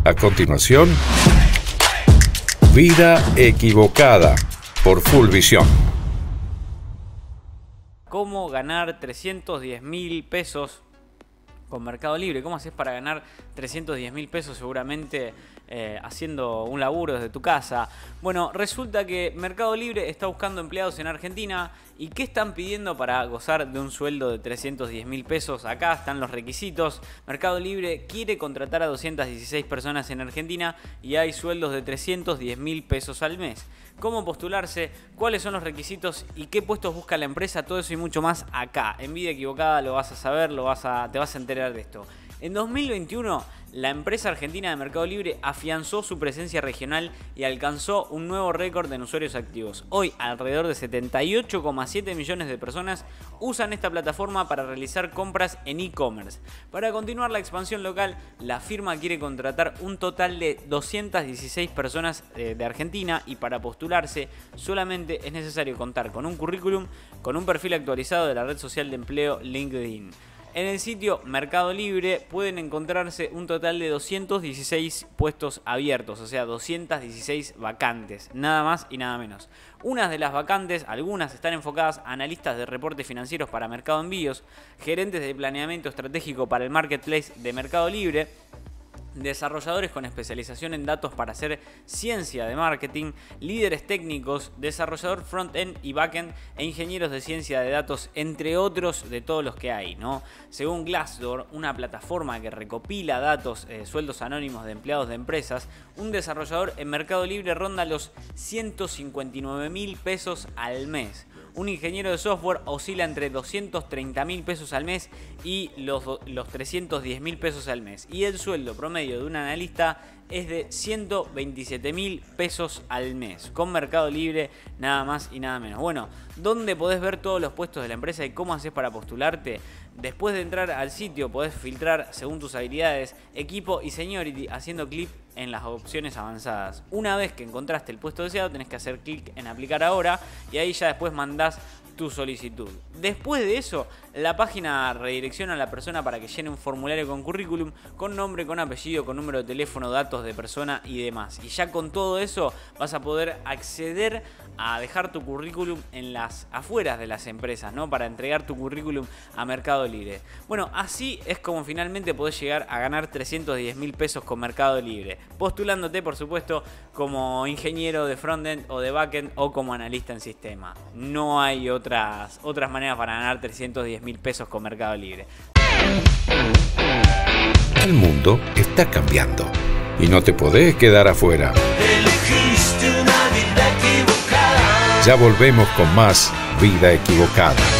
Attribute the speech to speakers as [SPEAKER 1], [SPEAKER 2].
[SPEAKER 1] A continuación, Vida Equivocada por Fullvisión.
[SPEAKER 2] ¿Cómo ganar 310.000 pesos con Mercado Libre? ¿Cómo haces para ganar 310.000 pesos seguramente haciendo un laburo desde tu casa? Bueno, resulta que Mercado Libre está buscando empleados en Argentina. ¿Y qué están pidiendo para gozar de un sueldo de 310.000 pesos? Acá están los requisitos. Mercado Libre quiere contratar a 216 personas en Argentina y hay sueldos de 310.000 pesos al mes. ¿Cómo postularse? ¿Cuáles son los requisitos? ¿Y qué puestos busca la empresa? Todo eso y mucho más acá. En Vida Equivocada lo vas a saber, te vas a enterar de esto. En 2021, la empresa argentina de Mercado Libre afianzó su presencia regional y alcanzó un nuevo récord en usuarios activos. Hoy, alrededor de 78,7 millones de personas usan esta plataforma para realizar compras en e-commerce. Para continuar la expansión local, la firma quiere contratar un total de 216 personas de Argentina, y para postularse solamente es necesario contar con un currículum, con un perfil actualizado de la red social de empleo LinkedIn. En el sitio Mercado Libre pueden encontrarse un total de 216 puestos abiertos, o sea, 216 vacantes, nada más y nada menos. Unas de las vacantes, algunas están enfocadas a analistas de reportes financieros para Mercado Envíos, gerentes de planeamiento estratégico para el marketplace de Mercado Libre, desarrolladores con especialización en datos para hacer ciencia de marketing, líderes técnicos, desarrollador front-end y back-end e ingenieros de ciencia de datos, entre otros de todos los que hay, ¿no? Según Glassdoor, una plataforma que recopila datos, sueldos anónimos de empleados de empresas, un desarrollador en Mercado Libre ronda los 159.000 pesos al mes. Un ingeniero de software oscila entre 230.000 pesos al mes y los 310.000 pesos al mes. Y el sueldo promedio de un analista es de 127.000 pesos al mes. Con Mercado Libre, nada más y nada menos. Bueno, ¿dónde podés ver todos los puestos de la empresa y cómo haces para postularte? Después de entrar al sitio podés filtrar según tus habilidades, equipo y seniority haciendo clic en las opciones avanzadas. Una vez que encontraste el puesto deseado, tenés que hacer clic en aplicar ahora y ahí ya después mandás tu solicitud. Después de eso, la página redirecciona a la persona para que llene un formulario con currículum, con nombre, con apellido, con número de teléfono, datos de persona y demás. Y ya con todo eso vas a poder acceder a dejar tu currículum en las afueras de las empresas, ¿no? Para entregar tu currículum a Mercado Libre. Bueno, así es como finalmente podés llegar a ganar 310.000 pesos con Mercado Libre, postulándote, por supuesto, como ingeniero de frontend o de backend o como analista en sistema. No hay otras maneras para ganar 310.000 pesos con Mercado Libre.
[SPEAKER 1] El mundo está cambiando y no te podés quedar afuera.
[SPEAKER 3] Elegiste una vida equivocada.
[SPEAKER 1] Ya volvemos con más Vida Equivocada.